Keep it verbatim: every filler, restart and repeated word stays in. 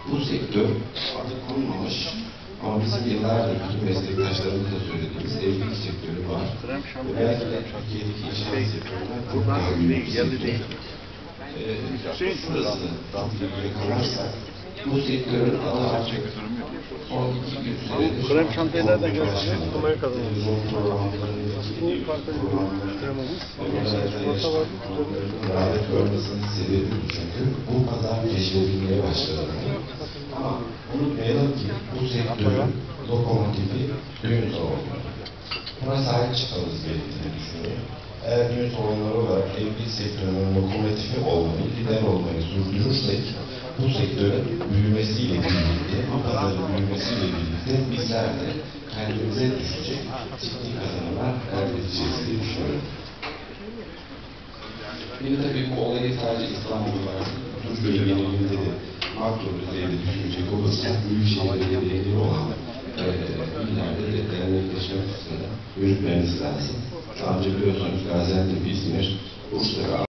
Bu sektör adı konmamış ama bizim yıllardır bütün meslektaşlarımızla söylediğimiz evlilik sektörü var. Ve belki de Türkiye'deki inşaat sektöründen çok daha büyük bir sektör. Ee, şurasını yakalarsak bu sektörün adı artık son iki yüz senedir krem şantiyi nereden gördünüz? Kumayı kazanmış. Bu farklı kremamız. Rağbet görmesinin sebebi bu çünkü bu kadar keşfedilmeye başladı. Ama unutmayalım ki bu sektörün lokomotifi düğün salonları. Buna sahip çıkmamız gerektiğini düşünüyorum. Eğer düğün salonları olarak evlilik sektörünün lokomotifi olmayı, lider olmayı sürdürürsek bu sektörün büyümesiyle birlikte, bu pazarın büyümesiyle birlikte bizler de kendimize düşecek ciddi kazanımlar elde edeceğiz diye düşünüyorum. Bir de tabii bu olayı sadece İstanbul'da, Türkiye genelinde de makro düzeyde düşünecek olursak, büyük şehirlere ilgili olan e, illerde de dernekleşme kısmında yürütmemiz lazım. Sadece biliyorsunuz Gaziantep, İzmir, Bursa